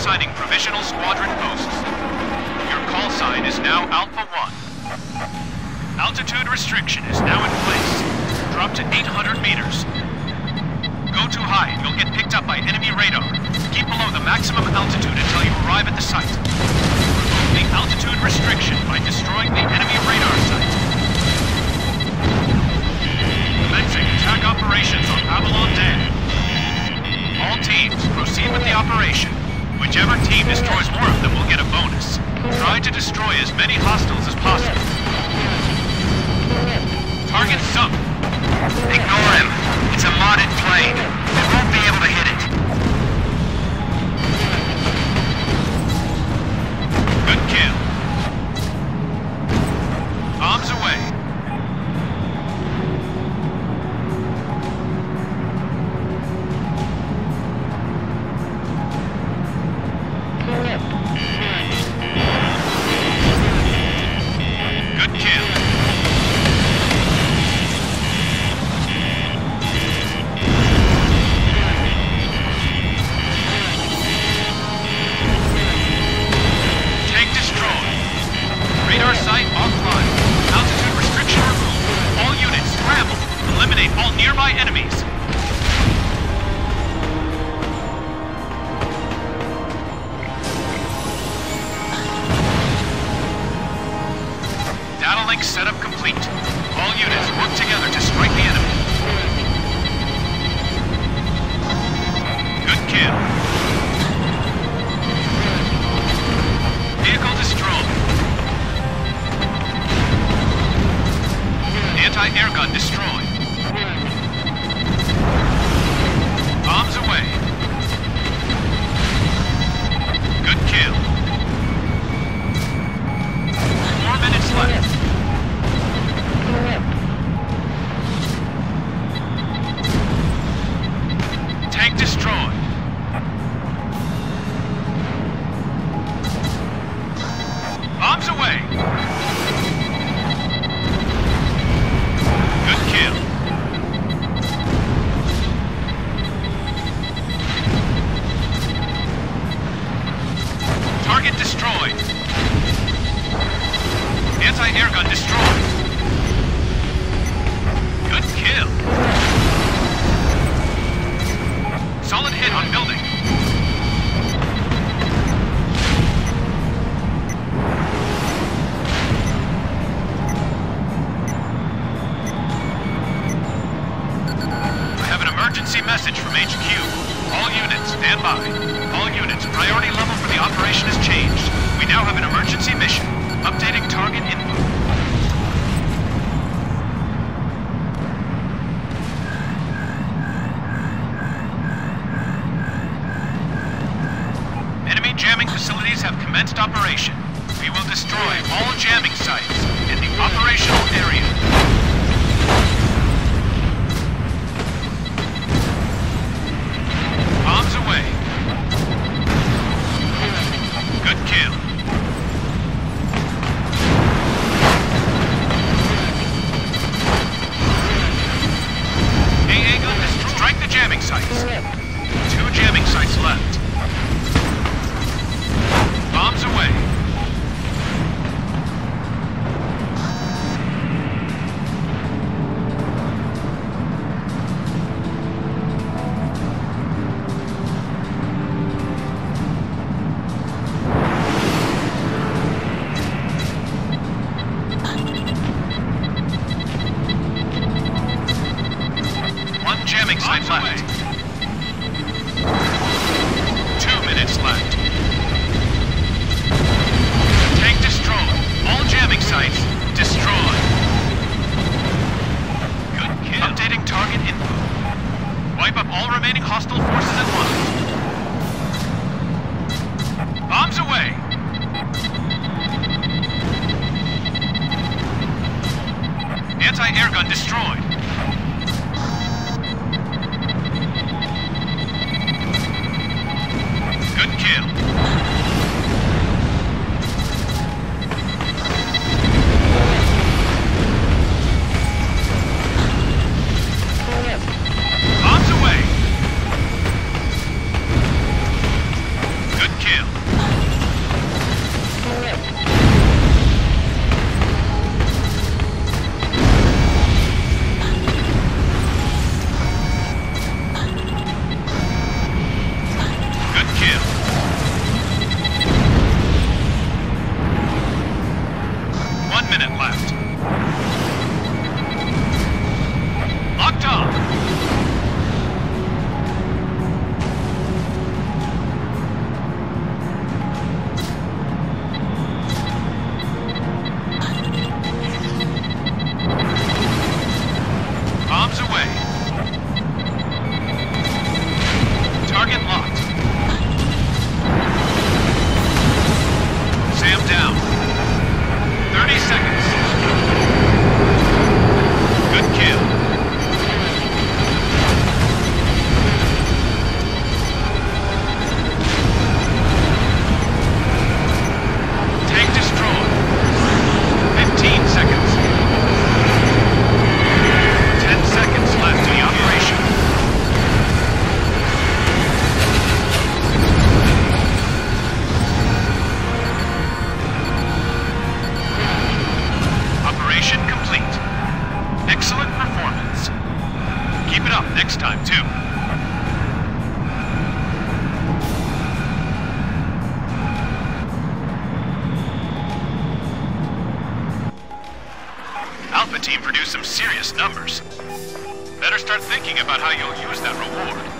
assigning provisional squadron posts. Your call sign is now Alpha 1. Altitude restriction is now in place. Drop to 800 meters. Go too high and you'll get picked up by enemy radar. Keep below the maximum altitude until you arrive at the site. Remove the altitude restriction by destroying the enemy radar site. Commencing attack operations on Avalon Dam. All teams, proceed with the operation. Whichever team destroys more of them will get a bonus. Try to destroy as many hostiles as possible. Target sunk. Ignore him. It's a modded plane. We won't be able to hit it. Good kill. Bombs away. Good kill. Tank destroyed. Radar site offline. Altitude restriction removed. All units scramble. Eliminate all nearby enemies. Data link setup complete. All units work together to strike the enemy. Good kill. Vehicle destroyed. Anti-air gun destroyed. Bombs away. Good kill. 4 minutes left. Tank destroyed. Bombs away. Good kill. Target destroyed. Anti-air gun destroyed. Good kill. Solid hit on building. I have an emergency message from HQ. All units, stand by. All units, priority level for the operation has changed. We now have an emergency mission. Updating target info. Enemy jamming facilities have commenced operation. We will destroy all jamming sites in the operational area. Bombs away. Good kill. AA gun destroyed. Strike the jamming sites. 2 jamming sites left. Bombs away. One jamming site left. 2 minutes left. Tank destroyed. All jamming sites destroyed. Good kill. Updating target info. Wipe up all remaining hostile forces at once. Bombs away. Anti-air gun destroyed. Good kill. Bombs away. Good kill. Operation complete. Excellent performance. Keep it up next time, too. Alpha Team produced some serious numbers. Better start thinking about how you'll use that reward.